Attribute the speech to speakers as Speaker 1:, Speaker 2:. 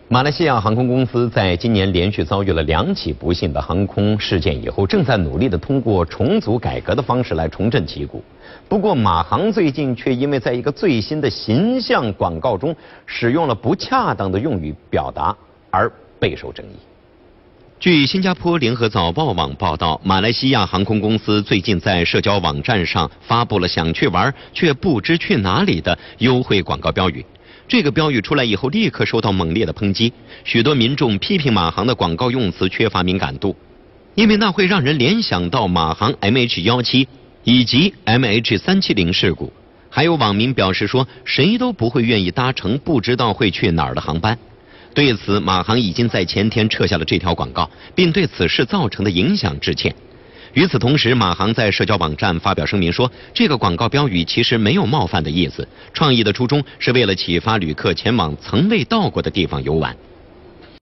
Speaker 1: 马来西亚航空公司在今年连续遭遇了2起不幸的航空事件以后，正在努力地通过重组改革的方式来重振旗鼓。不过，马航最近却因为在一个最新的形象广告中使用了不恰当的用语表达而备受争议。据新加坡联合早报网报道，马来西亚航空公司最近在社交网站上发布了想去玩却不知去哪里的优惠广告标语。这个标语出来以后，立刻受到猛烈的抨击，许多民众批评马航的广告用词缺乏敏感度，因为那会让人联想到马航 MH17以及 MH370事故。还有网民表示说，谁都不会愿意搭乘不知道会去哪儿的航班。对此，马航已经在前天撤下了这条广告，并对此事造成的影响致歉。与此同时，马航在社交网站发表声明说，这个广告标语其实没有冒犯的意思，创意的初衷是为了启发旅客前往从未到过的地方游玩。